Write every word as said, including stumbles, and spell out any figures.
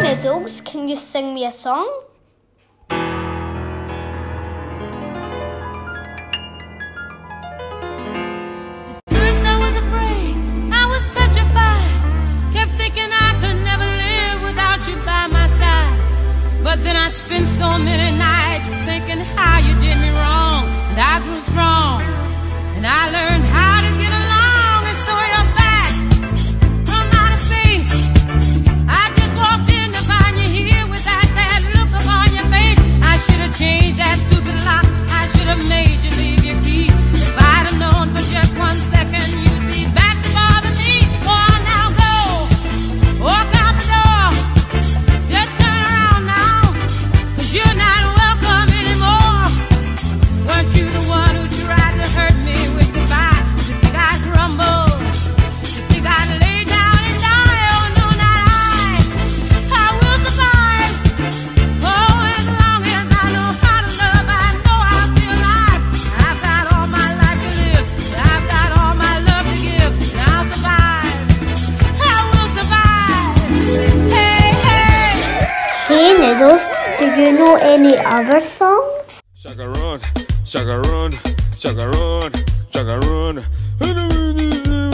Noodles, can you sing me a song? But then I spent so many nights thinking how you did me wrong, and I grew strong, and I learned how to get along, and so you're back from outer space. I just walked in to find you here with that sad look upon your face. I should have changed that stupid lock. I should have made you leave your key. If I'd have known for just one second you'd be back to bother me. Oh, now go, walk out the door. Just turn around now. You're not welcome anymore. Weren't you the one who tried to hurt me with goodbye? You think I'd crumble? You think I'd lay down and die? Oh no, not I. I will survive. Oh, as long as I know how to love, I know I'll be alive. I've got all my life to live. I've got all my love to give. And I'll survive. I will survive. Hey, hey. Hey, Noodles. Do you know any other songs? Chacarron, chacarron, chacarron, chacarron.